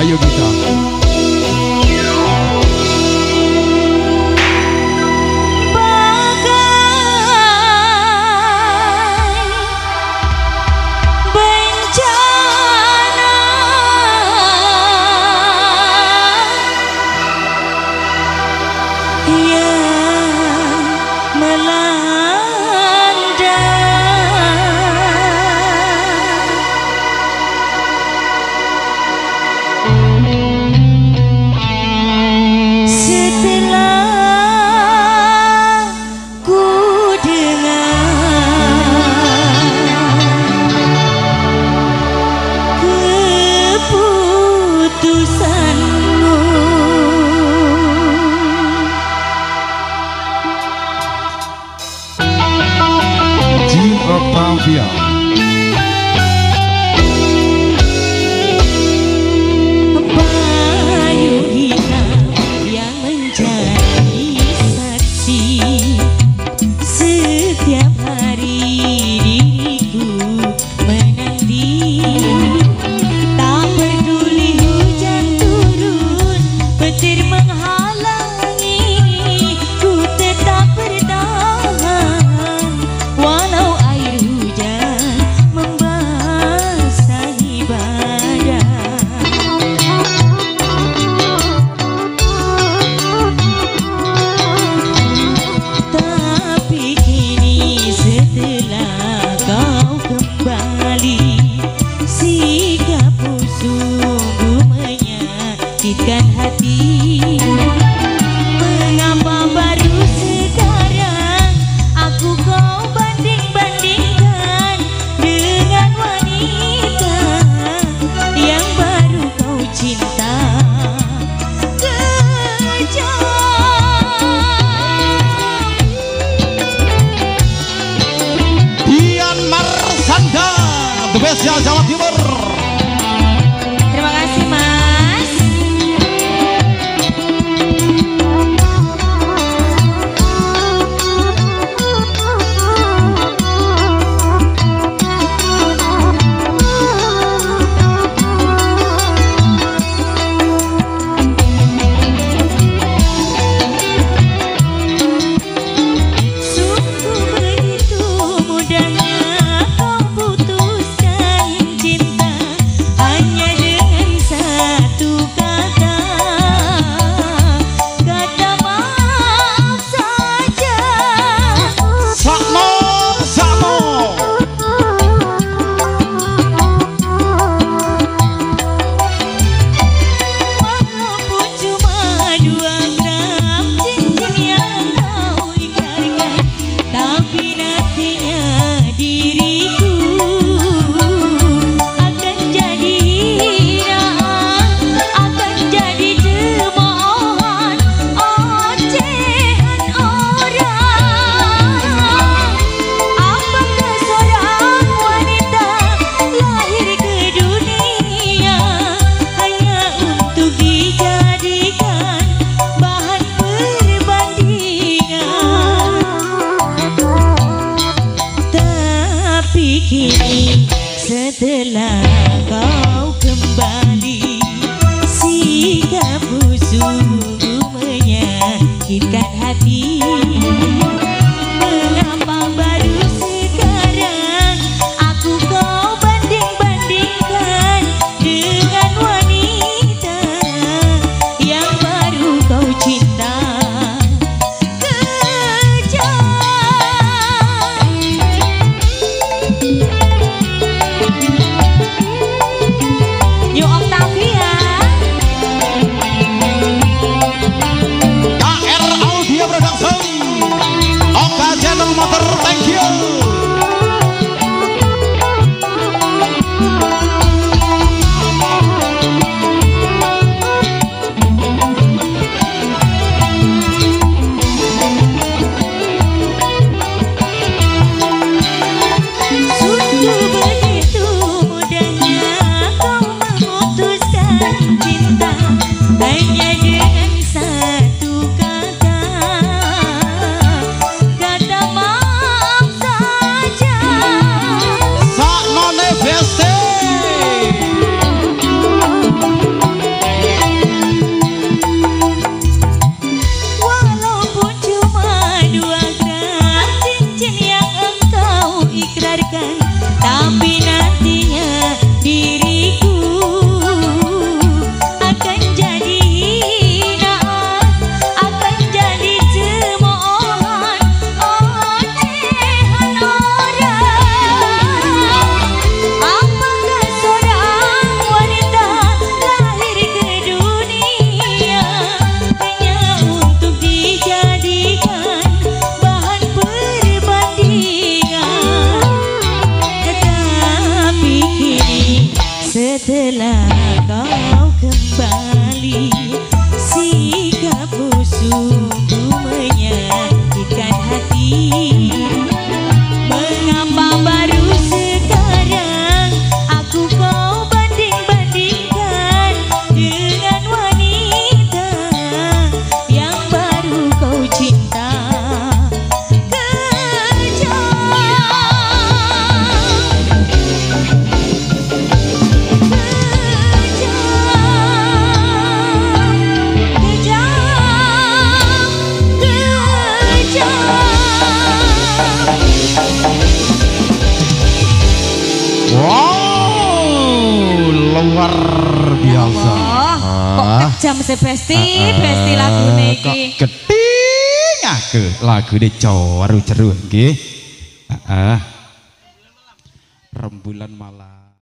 Bayu Gita. Octavia. Bayu Gita yang menjadi saksi setiap hari diriku menanti, tak peduli hujan turun, petir menghalangi, ku tetap bertahan walau hati. Mengapa baru sekarang aku kau banding-bandingkan dengan wanita yang baru kau cinta? Kejam. Dian Marsanda, The Best Jawa Timur. Terima kasih Mas. Kini setelah kau kembali, sikapmu sungguh menyakitkan hati. Mengapa baru sekarang aku kau banding-bandingkan dengan wanita yang baru kau cinta? New Octavia. KR membesarkan, tapi nantinya diriku akan jadi hinaan, akan jadi cemoohan ocehan orang. Apakah seorang wanita lahir ke dunia hanya untuk dijadikan bahan perbandingan? Tetapi kini setelah kau kembali, sikapmu sungguh menyakitkan hati. Mengapa baru sekarang aku kau banding-bandingkan dengan wanita yang baru kau cinta? Wow, luar biasa. Kok kejam sepesti, pesti lagu niki. Kok geding aku lagu de ceru-ceru nggih. Rembulan malam.